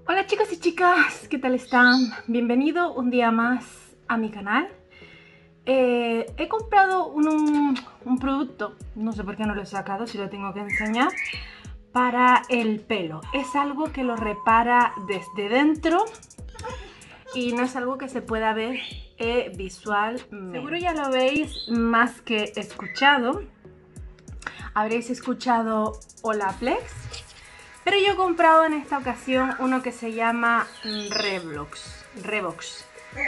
Hola chicos y chicas, ¿qué tal están? Bienvenido un día más a mi canal. He comprado un producto, no sé por qué no lo he sacado, si lo tengo que enseñar, para el pelo. Es algo que lo repara desde dentro y no es algo que se pueda ver visualmente. Seguro ya lo habéis más que escuchado. Habréis escuchado Olaplex. Pero yo he comprado en esta ocasión uno que se llama Revox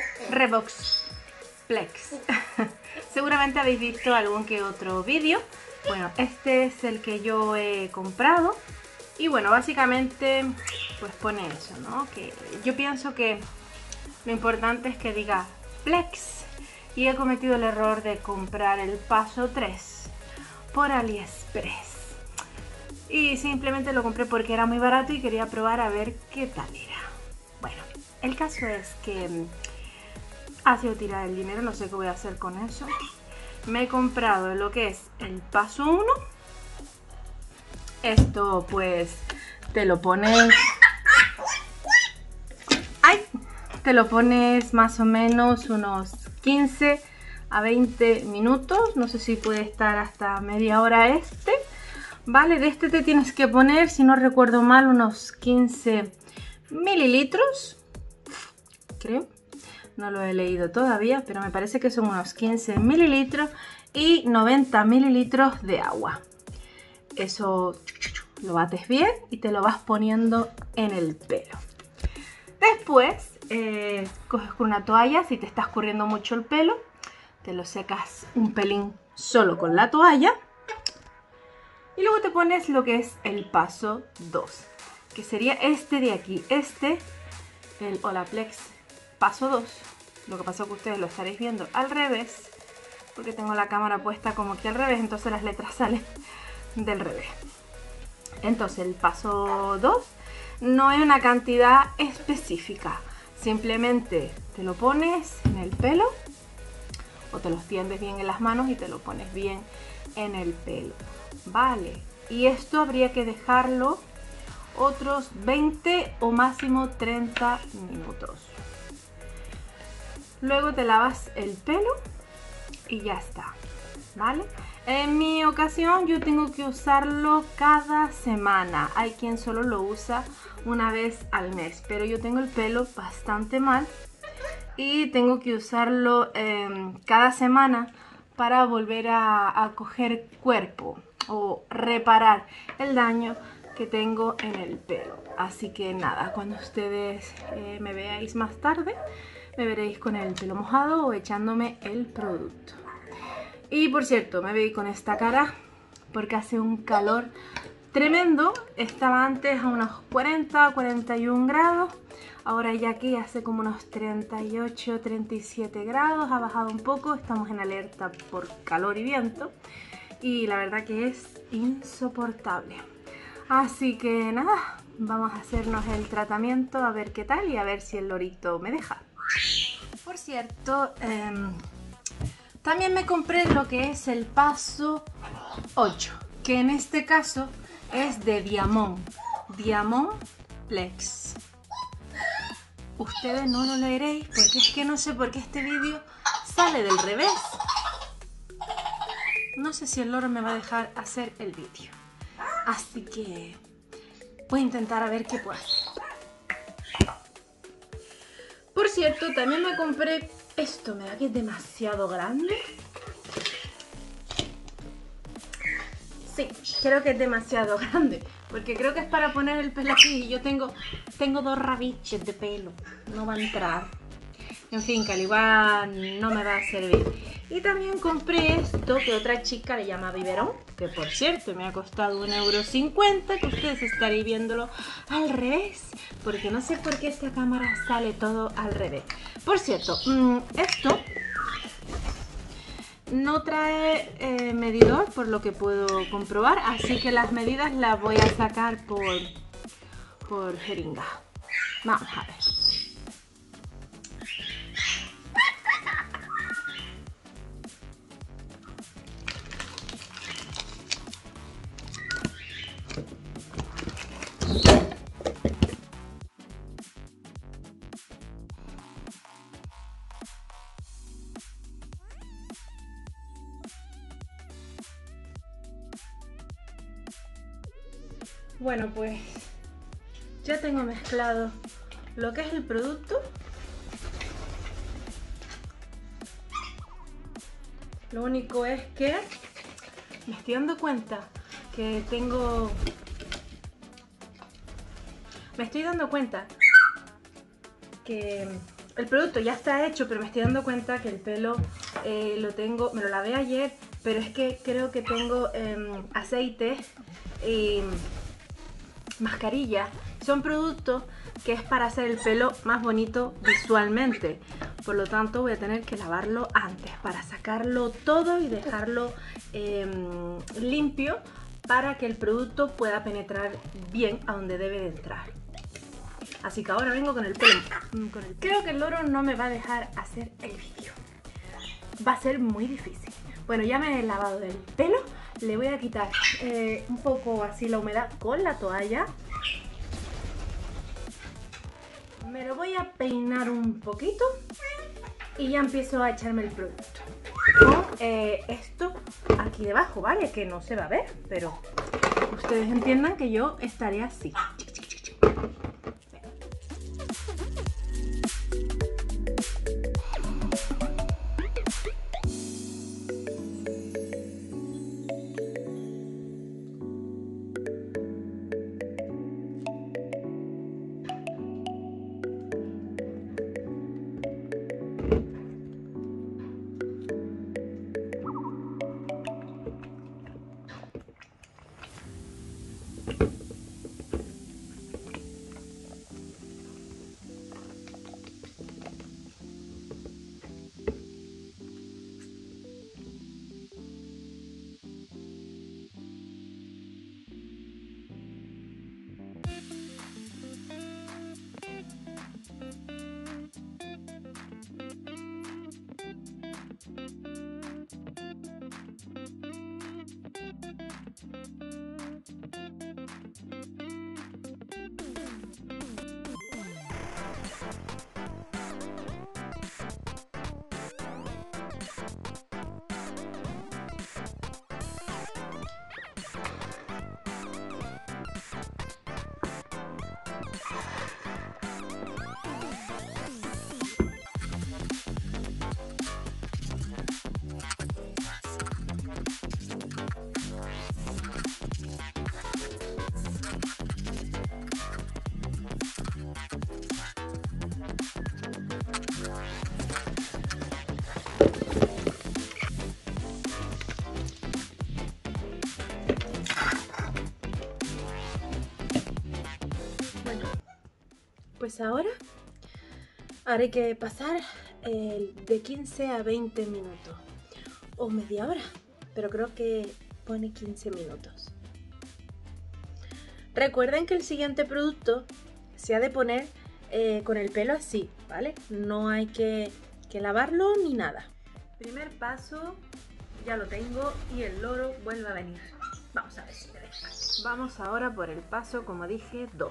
Plex. Seguramente habéis visto algún que otro vídeo. Bueno, este es el que yo he comprado. Y bueno, básicamente pues pone eso, ¿no? Que yo pienso que lo importante es que diga Plex. Y he cometido el error de comprar el paso 3 por AliExpress. Y simplemente lo compré porque era muy barato y quería probar a ver qué tal era. Bueno, el caso es que ha sido tirar el dinero, no sé qué voy a hacer con eso. Me he comprado lo que es el paso 1. Esto pues te lo pones... ¡Ay! Te lo pones más o menos unos 15 a 20 minutos. No sé si puede estar hasta media hora este. Vale, de este te tienes que poner, si no recuerdo mal, unos 15 mililitros, creo. No lo he leído todavía, pero me parece que son unos 15 mililitros y 90 mililitros de agua. Eso lo bates bien y te lo vas poniendo en el pelo. Después, coges con una toalla, si te está escurriendo mucho el pelo, te lo secas un pelín solo con la toalla. Y luego te pones lo que es el paso 2, que sería este de aquí, el Olaplex paso 2. Lo que pasa es que ustedes lo estaréis viendo al revés, porque tengo la cámara puesta como que al revés, entonces las letras salen del revés. Entonces el paso 2 no hay una cantidad específica, simplemente te lo pones en el pelo o te los tiendes bien en las manos y te lo pones bien en el pelo. Vale, y esto habría que dejarlo otros 20 o máximo 30 minutos. Luego te lavas el pelo y ya está, ¿vale? En mi ocasión yo tengo que usarlo cada semana. Hay quien solo lo usa una vez al mes, pero yo tengo el pelo bastante mal y tengo que usarlo cada semana para volver a coger cuerpo o reparar el daño que tengo en el pelo. Así que nada, cuando ustedes me veáis más tarde, me veréis con el pelo mojado o echándome el producto. Y por cierto, me veis con esta cara porque hace un calor tremendo. Estaba antes a unos 40, 41 grados. Ahora ya aquí hace como unos 38, 37 grados. Ha bajado un poco. Estamos en alerta por calor y viento. Y la verdad que es insoportable. Así que nada, vamos a hacernos el tratamiento a ver qué tal y a ver si el lorito me deja. Por cierto, también me compré lo que es el paso 8, que en este caso es de Diamond Plex. Ustedes no lo leeréis porque es que no sé por qué este vídeo sale del revés. No sé si el loro me va a dejar hacer el vídeo. Así que voy a intentar a ver qué puedo hacer. Por cierto, también me compré esto. Me da que es demasiado grande. Sí, creo que es demasiado grande. Porque creo que es para poner el pelo aquí. Y yo tengo 2 rabiches de pelo. No va a entrar. En fin, que al igual no me va a servir. Y también compré esto que otra chica le llama biberón, que por cierto me ha costado 1,50 €, que ustedes estaréis viéndolo al revés, porque no sé por qué esta cámara sale todo al revés. Por cierto, esto no trae medidor, por lo que puedo comprobar, así que las medidas las voy a sacar por jeringa. Vamos a ver. Bueno, pues ya tengo mezclado lo que es el producto. Lo único es que me estoy dando cuenta que tengo... Me estoy dando cuenta que el producto ya está hecho, pero me estoy dando cuenta que el pelo lo tengo... Me lo lavé ayer, pero es que creo que tengo aceite y mascarilla. Son productos que es para hacer el pelo más bonito visualmente. Por lo tanto voy a tener que lavarlo antes para sacarlo todo y dejarlo limpio para que el producto pueda penetrar bien a donde debe de entrar. Así que ahora vengo con el pelo. Creo que el loro no me va a dejar hacer el vídeo. Va a ser muy difícil. Bueno, ya me he lavado el pelo. Le voy a quitar un poco así la humedad con la toalla. Me lo voy a peinar un poquito y ya empiezo a echarme el producto. Con esto aquí debajo, ¿vale? Que no se va a ver, pero ustedes entiendan que yo estaré así. Pues ahora haré que pasar de 15 a 20 minutos o media hora, pero creo que pone 15 minutos. Recuerden que el siguiente producto se ha de poner con el pelo así, ¿vale? No hay que lavarlo ni nada. Primer paso, ya lo tengo y el loro vuelve a venir. Vamos a ver si me deja. Vamos ahora por el paso, como dije, 2.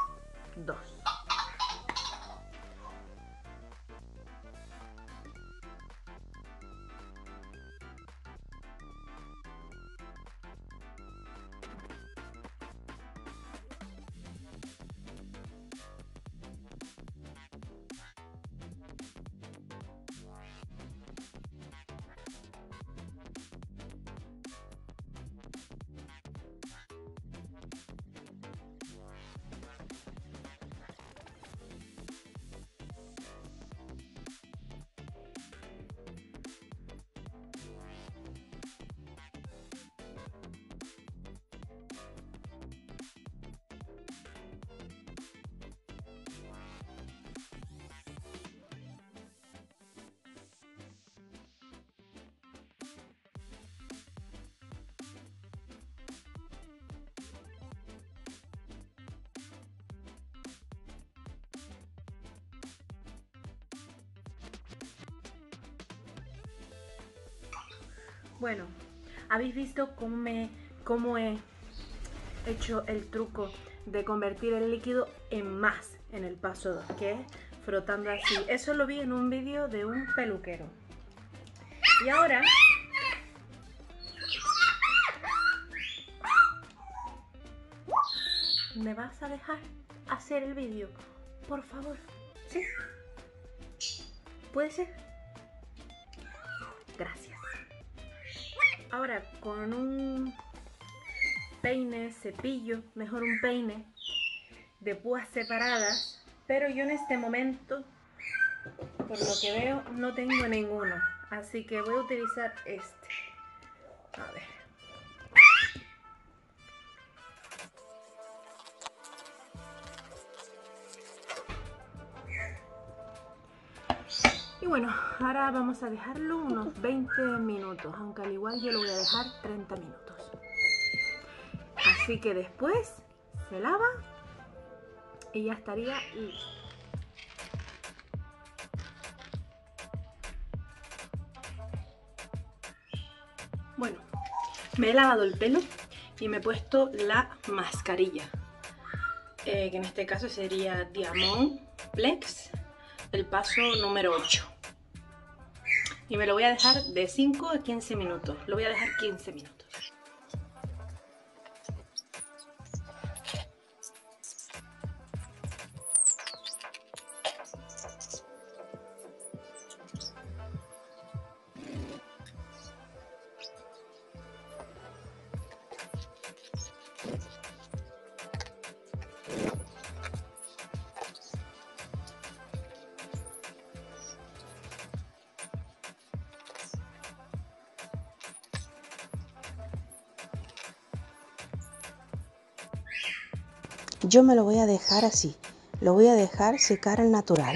Bueno, habéis visto cómo he hecho el truco de convertir el líquido en más en el paso 2, que es frotando así. Eso lo vi en un vídeo de un peluquero. Y ahora ¿Me vas a dejar hacer el vídeo? Por favor. ¿Sí? ¿Puede ser? Gracias. Ahora con un peine, cepillo, mejor un peine de púas separadas, pero yo en este momento, por lo que veo, no tengo ninguno, así que voy a utilizar este. A ver. Y bueno, ahora vamos a dejarlo unos 20 minutos, aunque al igual yo lo voy a dejar 30 minutos. Así que después se lava y ya estaría listo. Bueno, me he lavado el pelo y me he puesto la mascarilla, que en este caso sería Diamond Plex, el paso número 8. Y me lo voy a dejar de 5 a 15 minutos. Lo voy a dejar 15 minutos. Yo me lo voy a dejar así, lo voy a dejar secar al natural.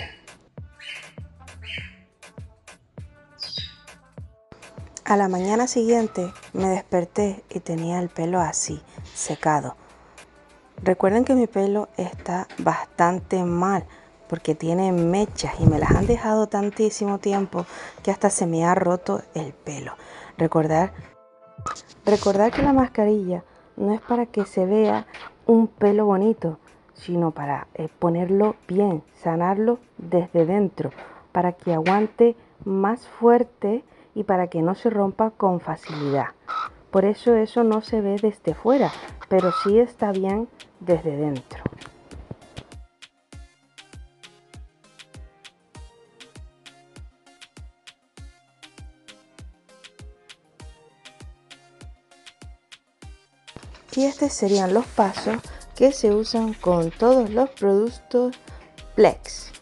A la mañana siguiente me desperté y tenía el pelo así, secado. Recuerden que mi pelo está bastante mal porque tiene mechas y me las han dejado tantísimo tiempo que hasta se me ha roto el pelo. Recordar que la mascarilla no es para que se vea un pelo bonito, sino para ponerlo bien, sanarlo desde dentro, para que aguante más fuerte y para que no se rompa con facilidad. Por eso no se ve desde fuera, pero sí está bien desde dentro. Y estos serían los pasos que se usan con todos los productos Plex.